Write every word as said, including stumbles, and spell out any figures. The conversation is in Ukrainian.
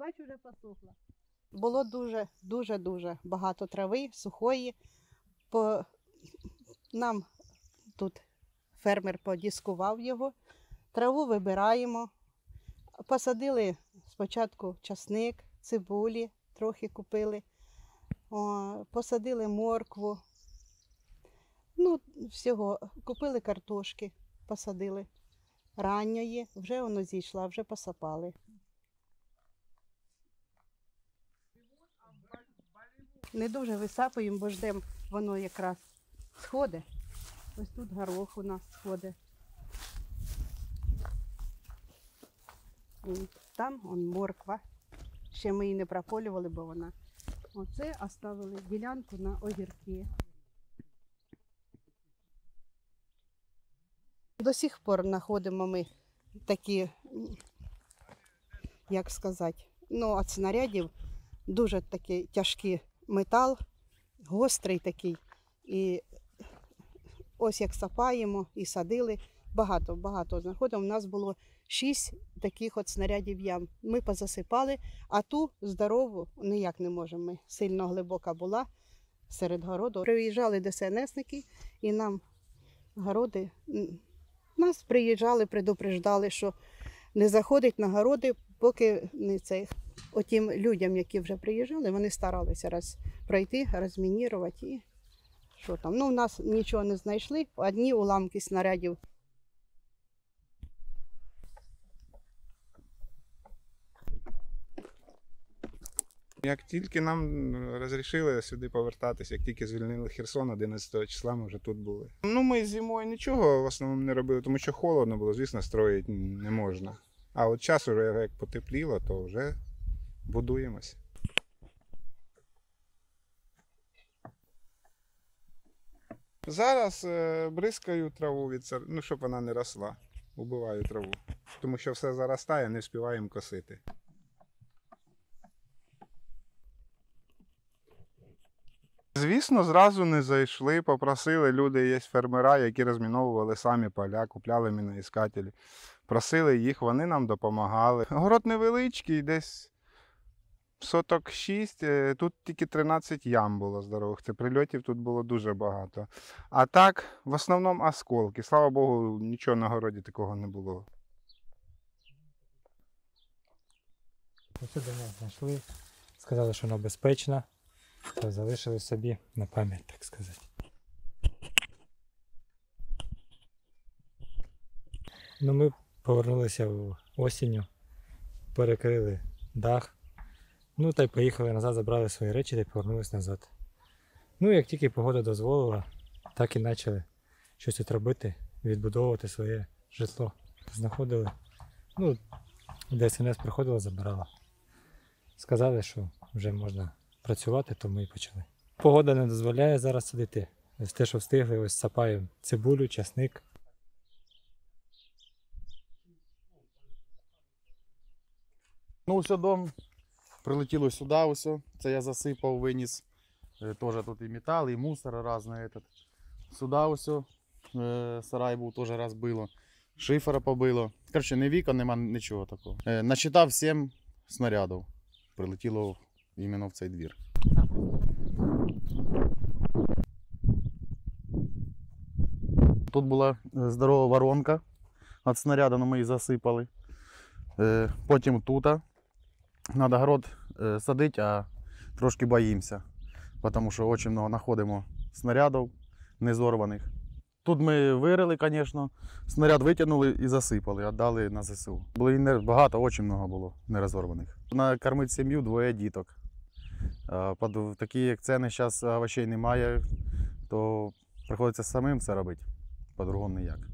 бачу, вже посохла. Було дуже, дуже, дуже багато трави, сухої. По... Нам тут фермер подіскував його. Траву вибираємо. Посадили спочатку часник, цибулі, трохи купили. О, посадили моркву. Ну, всього. Купили картошки, посадили. Ранньої, вже воно зійшла, вже посапали. Не дуже висапуємо, бо ждемо, воно якраз сходить. Ось тут горох у нас сходить. Там он морква. Ще ми її не прополювали, бо вона. Оце оставили ділянку на огірки. До сих пор знаходимо ми такі, як сказати, ну, від снарядів дуже такий тяжкий метал, гострий такий. І ось як сапаємо і садили, багато, багато знаходимо. У нас було шість таких от снарядів ям. Ми позасипали, а ту здорову ніяк не можемо. Ми сильно глибока була серед городу. Приїжджали ДСНСники і нам городи, нас приїжджали, предупреждали, що не заходить на городи, поки не цей. Отім людям, які вже приїжджали, вони старалися раз пройти, розмінірувати і що там. Ну, в нас нічого не знайшли, одні уламки снарядів. Як тільки нам розрішили сюди повертатися, як тільки звільнили Херсон, одинадцятого числа ми вже тут були. Ну, ми зимою нічого в основному не робили, тому що холодно було, звісно, строїти не можна. А от час уже як потепліло, то вже будуємося. Зараз е, бризкаю траву, від цар... ну, щоб вона не росла. Убиваю траву, тому що все заростає, не встигаємо косити. Звісно, зразу не зайшли, попросили, люди, є фермера, які розміновували самі поля, купляли міноіскателі. Просили їх, вони нам допомагали. Город невеличкий, десь соток шість, тут тільки тринадцять ям було здорових, це прильотів тут було дуже багато. А так, в основному осколки, слава Богу, нічого на городі такого не було. Ось сюди нас знайшли, сказали, що воно безпечно. То залишили собі на пам'ять, так сказати. Ну, ми повернулися осінню, перекрили дах. Ну, та й поїхали назад, забрали свої речі та й повернулися назад. Ну, як тільки погода дозволила, так і почали щось тут робити, відбудовувати своє житло. Знаходили, ну, ДСНС приходила, забирала. Сказали, що вже можна працювати, то ми і почали. Погода не дозволяє зараз садити. Ось те, що встигли, ось сапаємо цибулю, часник. Ну, ось дом прилетіло сюди, ось. Це я засипав, виніс. Теж тут і метал, і мусор різний. Сюди ось сарай був, теж розбило. Шифера побило. Коротше, ні вікон, нема нічого такого. Насчитав сім снарядів. Прилетіло іменно в цей двір. Тут була здорова воронка від снаряду, ми її засипали. Потім тут. Треба город садити, а трошки боїмося, тому що дуже багато знаходимо снарядів незорваних. Тут ми вирили, звісно, снаряд витягнули і засипали, віддали на ЗСУ. Було і багато, дуже багато було нерозорваних. Накормити сім'ю, двоє діток. Під такі як ціни зараз овочей немає, то приходиться самим це робити, по-другому ніяк.